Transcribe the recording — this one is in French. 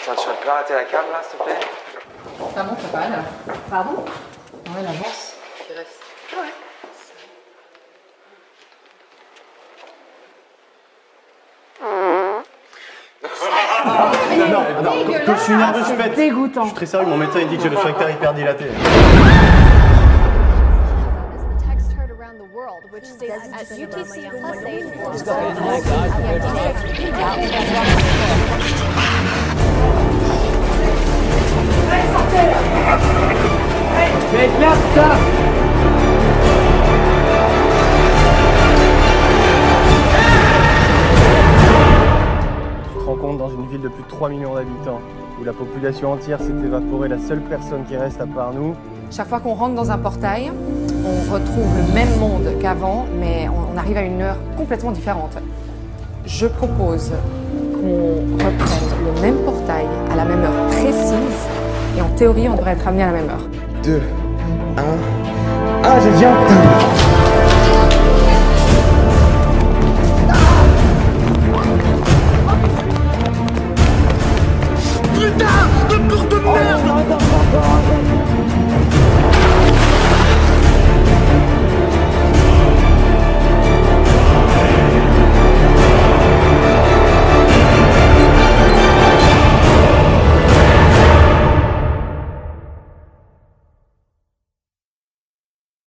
Tu peux arrêter la cam là, s'il te plaît? Ça monte pas là. Pardon? Ouais, l'avance qui reste. Ah ouais. Non, quand je suis nerveux, je pète. Dégoûtant. Je suis très sérieux, mon médecin il dit que j'ai le sphincter hyper dilaté. Tu te rends compte dans une ville de plus de 3 millions d'habitants, où la population entière s'est évaporée, la seule personne qui reste à part nous. Chaque fois qu'on rentre dans un portail, on retrouve le même monde qu'avant, mais on arrive à une heure complètement différente. Je propose qu'on reprenne le même portail à la même heure précise, et en théorie, on devrait être amené à la même heure. 2, 1... Ah, j'ai dit un... Putain de merde!